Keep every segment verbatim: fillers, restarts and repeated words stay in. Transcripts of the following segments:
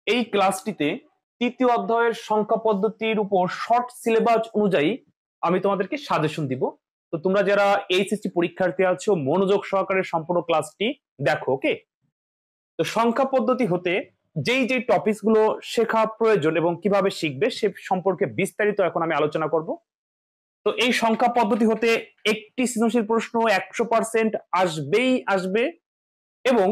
এই ক্লাসটিতে তৃতীয় অধ্যায়ের সংখ্যা পদ্ধতির উপর শর্ট সিলেবাস অনুযায়ী আমি তোমাদেরকে সাজেশন দিব। তো তোমরা যারা এইচএসসি পরীক্ষার্থী আছো মনোযোগ সহকারে সম্পূর্ণ ক্লাসটি দেখো। ওকে, তো সংখ্যা পদ্ধতি হতে যেই যেই টপিকস গুলো শেখা প্রয়োজন এবং কিভাবে শিখবে সে সম্পর্কে বিস্তারিত এখন আমি আলোচনা করব। তো এই সংখ্যা পদ্ধতি হতে একটি সৃজনশীল প্রশ্ন একশো পার্সেন্ট আসবেই আসবে এবং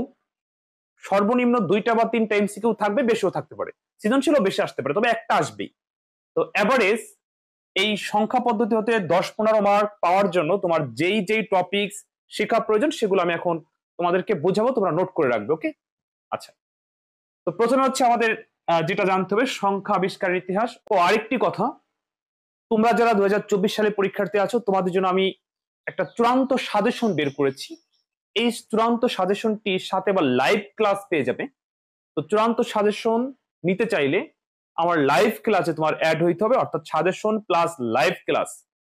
সর্বনিম্ন দুইটা বা তিনটা এমসিকিউ থাকবে, বেশিও থাকতে পারে, সৃজনশীলও বেশি আসতে পারে, তবে একটা আসবেই। তো এভারেজ এই সংখ্যা পদ্ধতি হতে দশ পনেরো মার্ক পাওয়ার জন্য তোমার যেই যেই টপিকস শেখা প্রয়োজন সেগুলো আমি এখন তোমাদেরকে বোঝাবো, তোমরা নোট করে রাখবে। ওকে, আচ্ছা। তো প্রথমে হচ্ছে আমাদের যেটা জানতে হবে সংখ্যা আবিষ্কারের ইতিহাস। ও আরেকটি কথা, তোমরা যারা দু হাজার চব্বিশ সালে পরীক্ষার্থী আছো তোমাদের জন্য আমি একটা চূড়ান্ত সাজেশন বের করেছি। এই চূড়ান্ত সাজেশনটির সাথে আবার লাইভ ক্লাস পেয়ে যাবে। তো চূড়ান্ত সাজেশন নিতে চাইলে আমার লাইভ ক্লাসে তোমার অ্যাড হইতে হবে, অর্থাৎ সাজেশন প্লাস লাইভ ক্লাস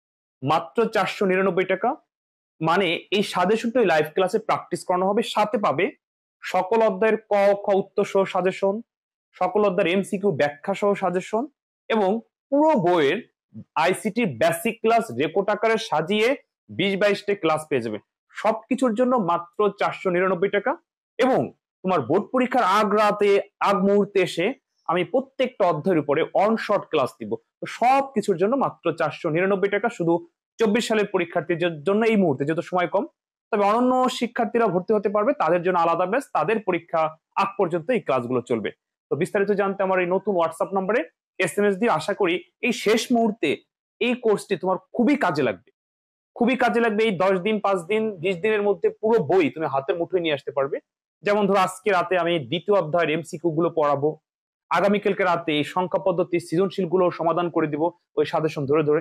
মাত্র চারশো নিরানব্বই টাকা। মানে এই সাজেশনটা লাইভ ক্লাসে প্র্যাকটিস করানো হবে, সাথে পাবে সকল অধ্যায়ের ক খ উত্তর সহ সাজেশন, সকল অধ্যায়ের এমসিকিউ ব্যাখ্যা সহ সাজেশন এবং পুরো বইয়ের আইসিটি বেসিক ক্লাস রেকর্ড আকারে সাজিয়ে বিশ বাইশটা ক্লাস পেয়ে যাবে। সবকিছুর জন্য মাত্র চারশো নিরানব্বই টাকা। এবং তোমার বোর্ড পরীক্ষার আগ রাতে আগ মুহূর্তে এসে আমি প্রত্যেকটা অধ্যায়ের উপরে অন শর্ট ক্লাস দিব। তো সব কিছুর জন্য মাত্র চারশো নিরানব্বই টাকা, শুধু চব্বিশ সালের পরীক্ষার্থীদের জন্য এই মুহূর্তে, যেহেতু সময় কম। তবে অন্যান্য শিক্ষার্থীরা ভর্তি হতে পারবে, তাদের জন্য আলাদা ব্যাচ, তাদের পরীক্ষা আগ পর্যন্ত এই ক্লাসগুলো চলবে। তো বিস্তারিত জানতে আমার এই নতুন হোয়াটসঅ্যাপ নম্বরে এস এম এস দিয়ে, আশা করি এই শেষ মুহূর্তে এই কোর্সটি তোমার খুবই কাজে লাগবে, খুবই কাজে লাগবে। এই দশ দিন পাঁচ দিন বিশ দিনের মধ্যে পুরো বই তুমি হাতের মুঠোয় নিয়ে আসতে পারবে। যেমন ধরো আজকে রাতে আমি দ্বিতীয় অধ্যায়ের এমসিকিউ গুলো পড়াবো, আগামীকালকে রাতে এই সংখ্যা পদ্ধতি সৃজনশীল গুলো সমাধান করে দিব ওই সাজেশন ধরে ধরে।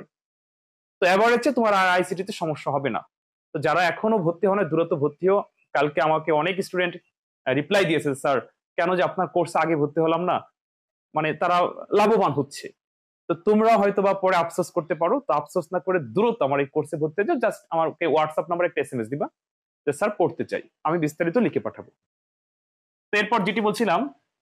তো এভারেজে তোমার আর আইসিটিতে সমস্যা হবে না। তো যারা এখনো ভর্তি হন দ্রুত ভর্তিও। কালকে আমাকে অনেক স্টুডেন্ট রিপ্লাই দিয়েছে, স্যার কেন যে আপনার কোর্সে আগে ভর্তি হলাম না, মানে তারা লাভবান হচ্ছে। তো তোমরা হয়তো বা পরে আফসোস করতে পারো, তো আফসোস না করে দ্রুত আমার এই কোর্সে ভর্তি হয়ে যাও। জাস্ট আমাকে হোয়াটসঅ্যাপ নাম্বারে একটা এসএমএস দিবা যে স্যার পড়তে চাই, আমি বিস্তারিত লিখে পাঠাবো। তো এরপর যেটি বলছিলাম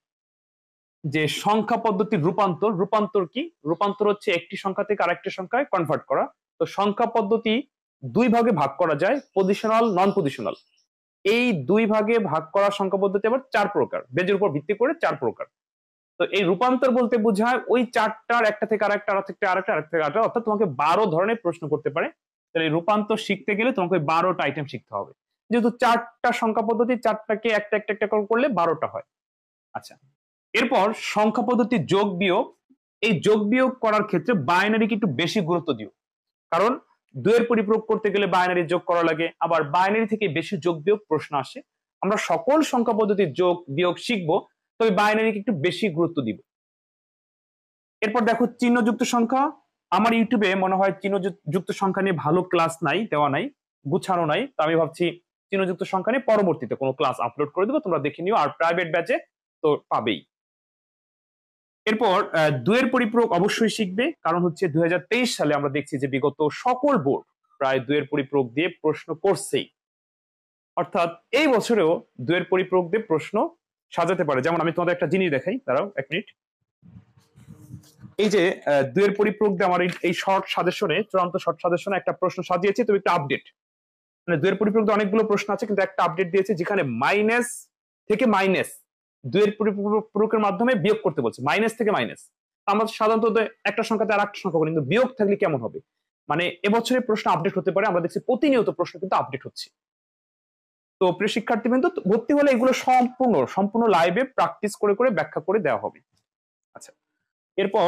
যে সংখ্যা পদ্ধতির রূপান্তর। রূপান্তর কি? রূপান্তর হচ্ছে একটি সংখ্যা থেকে আরেকটি সংখ্যায় কনভার্ট করা। তো সংখ্যা পদ্ধতি দুই ভাগে ভাগ করা যায়, পজিশনাল, নন পজিশনাল। এই দুই ভাগে ভাগ করা সংখ্যা পদ্ধতি আবার চার প্রকার, বেজের উপর ভিত্তি করে চার প্রকার। তো এই রূপান্তর বলতে বোঝায় ওই চারটার একটা থেকে আরেকটা, আরেকটা থেকে আরেকটা, আরেকটা থেকে আরেকটা, অর্থাৎ তোমাকে বারো ধরনের প্রশ্ন করতে পারে। তাহলে এই রূপান্তর শিখতে গেলে তোমাকে বারোটা আইটেম শিখতে হবে, যেহেতু চারটা সংখ্যা পদ্ধতি, চারটাকে একটা একটা একটা করলে বারোটা হয়। আচ্ছা, এরপর সংখ্যা পদ্ধতি যোগ বিয়োগ। এই যোগ বিয়োগ করার ক্ষেত্রে বাইনারিকে একটু বেশি গুরুত্ব দিও, কারণ দুইয়ের পরিপূরক করতে গেলে বাইনারি যোগ করা লাগে, আবার বাইনারি থেকে বেশি যোগ বিয়োগ প্রশ্ন আসে। আমরা সকল সংখ্যা পদ্ধতির যোগ বিয়োগ শিখবো, তবে বাইনারিকে একটু বেশি গুরুত্ব দিব। এরপর দেখো চিহ্নযুক্ত সংখ্যা। আমার ইউটিউবে মনে হয় চিহ্নযুক্ত সংখ্যা নিয়ে ভালো ক্লাস নাই, দেওয়া নাই, গুছানো নাই। তো আমি ভাবছি চিহ্নযুক্ত সংখ্যা নিয়ে পরবর্তীতে কোনো ক্লাস আপলোড করে দেবো, তোমরা দেখে নিও। আর প্রাইভেট ব্যাচে তো পাবেই। এরপর দুইয়ের পরিপূরক অবশ্যই শিখবে, কারণ হচ্ছে দুই হাজার তেইশ সালে আমরা দেখছি যে বিগত সকল বোর্ড প্রায় দুইয়ের পরিপূরক দিয়ে প্রশ্ন করছেই। অর্থাৎ এই বছরেও দুইয়ের পরিপূরক দিয়ে প্রশ্ন সাজাতে পারে। যেমন আমি তোমাদের একটা জিনিস দেখাই, দাঁড়াও এক মিনিট। এই যে দুইয়ের পরিপূরক দিয়ে আমার এই শর্ট সাজেশনে, চূড়ান্ত শর্ট সাজেশনে একটা প্রশ্ন সাজিয়েছি, তবে একটা আপডেট। মানে দুইয়ের পরিপূরক দিয়ে অনেকগুলো প্রশ্ন আছে, কিন্তু একটা আপডেট দিয়েছে যেখানে মাইনাস থেকে মাইনাস দুইয়ের পরিপূরকের মাধ্যমে বিয়োগ করতে বলছে, মাইনাস থেকে মাইনাস। আমরা সাধারণত একটা সংখ্যাতে আর একটা সংখ্যা করি, কিন্তু বিয়োগ থাকলে কেমন হবে? মানে এবছরের প্রশ্ন আপডেট হতে পারে, আমরা দেখছি প্রতিনিয়ত প্রশ্ন কিন্তু আপডেট হচ্ছে। তো প্রিয় শিক্ষার্থী কিন্তু ভর্তি হলে এগুলো সম্পূর্ণ সম্পূর্ণ লাইভে প্র্যাকটিস করে করে ব্যাখ্যা করে দেওয়া হবে। আচ্ছা, এরপর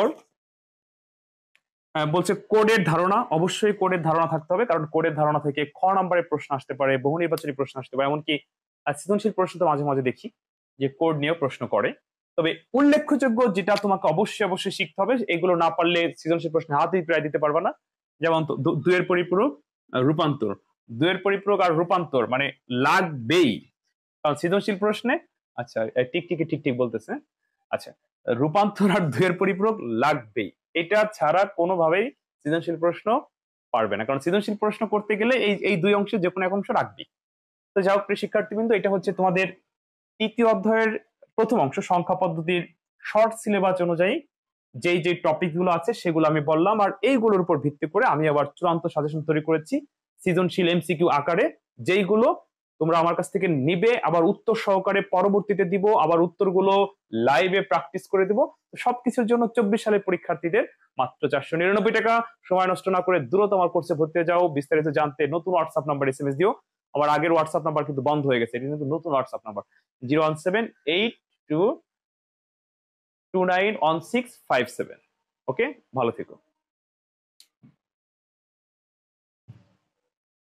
বলছে কোডের ধারণা। অবশ্যই কোডের ধারণা থাকতে হবে, কারণ কোডের ধারণা থেকে খ নম্বরের প্রশ্ন আসতে পারে, বহু নির্বাচনী প্রশ্ন আসতে পারে, এমনকি সৃজনশীল প্রশ্ন তো মাঝে মাঝে দেখি যে কোড নিয়েও প্রশ্ন করে। তবে উল্লেখযোগ্য যেটা তোমাকে অবশ্যই অবশ্যই শিখতে হবে, এগুলো না পারলে সৃজনশীল প্রশ্নে হাতেই প্রায় দিতে পারবে না। যেমন দুইয়ের পরিপূরক, রূপান্তর। দুইয়ের পরিপূরক আর রূপান্তর মানে লাগবেই, কারণ সৃজনশীল প্রশ্নে, আচ্ছা টিকটিকি ঠিক ঠিক বলতেছে, আচ্ছা রূপান্তর আর দুইয়ের পরিপূরক লাগবেই। এটা ছাড়া কোনোভাবেই সৃজনশীল প্রশ্ন পারবে না, কারণ সৃজনশীল প্রশ্ন করতে গেলে এই এই দুই অংশে যে কোনো এক অংশ রাখবেই। তো যাই হোক প্রিয় শিক্ষার্থীবৃন্দ, এটা হচ্ছে তোমাদের তৃতীয় অধ্যায়ের প্রথম অংশ, সংখ্যা পদ্ধতির শর্ট সিলেবাস অনুযায়ী যেই যে টপিক গুলো আছে সেগুলো আমি বললাম, আর এইগুলোর উপর ভিত্তি করে আমি আবার চূড়ান্ত সাজেশন তৈরি করেছি সৃজনশীল এমসিকিউ আকারে, যেইগুলো তোমরা আমার কাছ থেকে নিবে, আবার উত্তর সহকারে পরবর্তীতে দিব, আবার উত্তরগুলো লাইভে প্র্যাকটিস করে দিব। সবকিছুর জন্য চব্বিশ সালের পরীক্ষার্থীদের মাত্র চারশো নিরানব্বই টাকা। সময় নষ্ট না করে দ্রুত আমার কোর্সে ভর্তি হয়ে যাও। বিস্তারিত জানতে নতুন WhatsApp number S M S দিও। আমার আগের হোয়াটসঅ্যাপ নাম্বার কিন্তু বন্ধ হয়ে গেছে, এটা কিন্তু নতুন WhatsApp number zero one seven eight two two nine one six five seven. Okay, ভালো থেকো।